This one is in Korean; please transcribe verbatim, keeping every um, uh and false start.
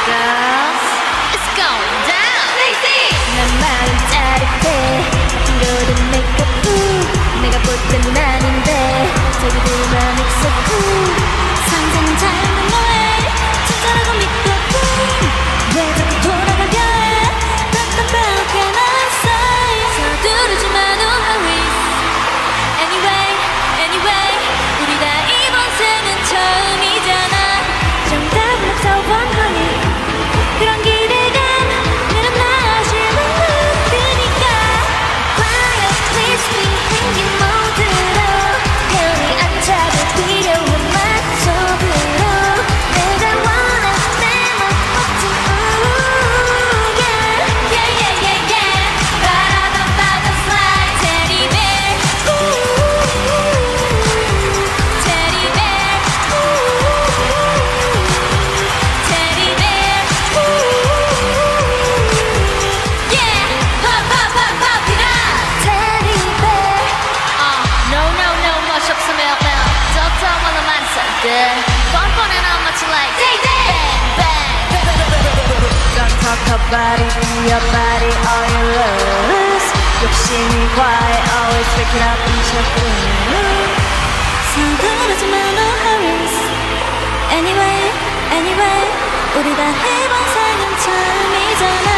girls, it's going down. stayc. 난 마음 짜릿해. 아픈 메이크업 내가 볼 땐 아닌데 자기들만 익숙해. 상상은 잘못 너의 진짜라고 믿거든. 왜 자꾸 돌아가려 해. 답답하게 난 사이 서두르지 마 no hurries. Anyway, anyway 우리 다 이번 생은 처음이잖아. 정답은 없어 원하니 그런 기대감 내는 나시는 느끼니까. Quiet please be 행진 모드로 편히 앉아도 필요한 만족으로 내가 원한 내맘 멋진 ooh yeah yeah yeah yeah yeah. 바라밤바다 slide teddy bear ooh teddy bear ooh teddy bear ooh yeah pop pop pop pop it up teddy bear. Uh, no, no, no, much 없으면 now. Don't tell me the man so good. 뻔뻔해 not much like bang, bang. Don't talk about it in your body all you lose. 욕심이 과해 always waking up in your room. 서두르지 마 no hurries. Anyway, anyway 우리 다 해본 삶은 처음이잖아.